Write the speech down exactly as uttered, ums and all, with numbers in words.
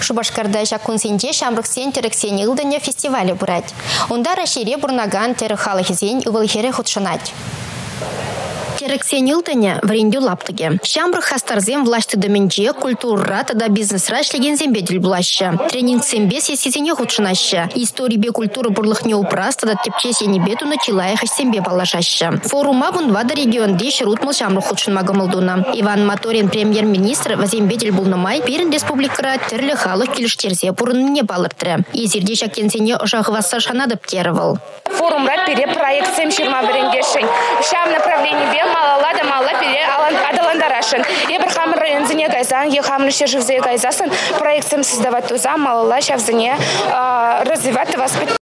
Шубашкарда Жакунсенде Шамрыксен терексен илдыне фестивале бурать. Онда Рашире бурнаган терехалахизен ывылхере худшанать. Терексен илдыне вренду лаптыге. Шамрык хастарзен власты доменже культура тада бизнес-ра шлеген зембедель булаща. Тренинг сембе сесизене худшанаща. Истории бе культуры бурлыхне упрас тада тепче сенебету начала их сембе балашаща. Форума вунвада регионде шерутмал Шамрык худшанмагамалдуна. Иван Моторин премьер-министр вазембедель булнамай перен республикара терлі халық келіштерзе пурынне балыртыры. Езерде шакенсене ожағываса шанадыптерывал. Форум пере проект сем ширма беренгешень. Шам направление бе малала да мала пере адаландарашын. Ебрхам районзине гайзан, ехам шежевзе гайзасын проект сем создавать туза малала шавзине развивать воспитание.